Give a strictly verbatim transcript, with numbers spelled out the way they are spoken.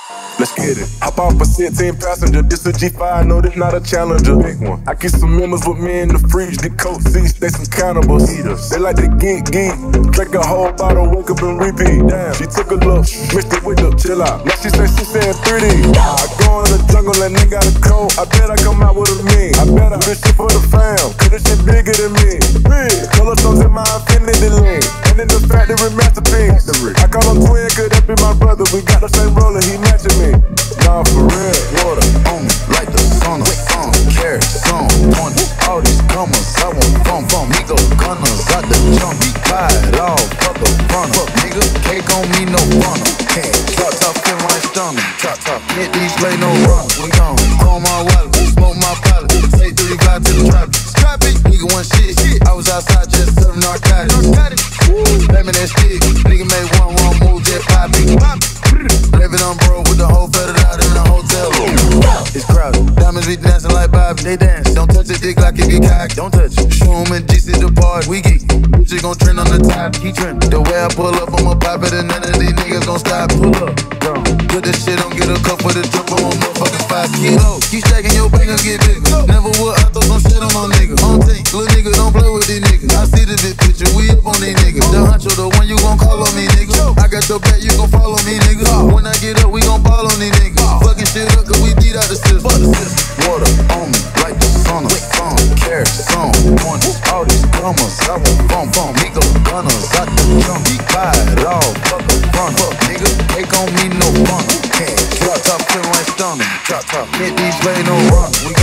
Let's get it. Hop off a sixteen passenger. This a G five, no, this not a Challenger. Big one. I keep some members with me in the fridge. The coat seats, they some cannibals. Eaters. They like to geek, geek. Drink a whole bottle, wake up and repeat. Damn. She took a look, mixed it with the chill out. Now she say she saying three D. I go in the jungle and they got a coat. I bet I come out with a mean. I bet I do this shit for the fam. Cause this shit bigger than me. Big. Color stones in my infinity lane. And in the factory masterpiece. I call him twin, cause that be my brother. We got the same roller, he matching me. Nah, for real. Water on me like the sun of sun. Carry some on all these comers. I want fun from me, go gunners out the jump. Be quiet, all fuck the front. Fuck nigga, cake on me, no fun. Drop top, fin right stunner. Drop top, hit these play no run. We gone, call my wallet, smoke my pilot. Say three five to the trap. Strap it, nigga one shit. I was outside just serving narcotics. Let me that stick, nigga made one wrong move, just pop it. Living on bro with the whole fetted out in the hotel room. It's crowded. Diamonds be dancing like Bobby. They dance. Don't touch it, dick like it get cocked. Don't touch it. Show 'em and G C the part. We geek. Bitches gon' trend on the top. Keep trending. The way I pull up, I'ma pop it and none of these niggas gon' stop. Pull up. Bro. Put this shit on, get a cup for the drip on one motherfucking five kilo. Keep stacking your bank and get bigger. Never would I throw some shit on my nigga. On tank. Little nigga don't play with these niggas. I see the big picture. We up on these niggas. The honcho, the one you gon' call on me, nigga. I got your back, you gon' follow me, nigga. When I get up, we gon' ball on these niggas. Fucking shit up, cause we beat out the system. Water on me like the sun of sun. Carry some on all these comers. I want fun, fun. Me go gunners out the jump. Be quiet, all fuck the front. Fuck nigga, take on me, no fun. Drop top, feel like stunning. Drop top, hit these play no run. We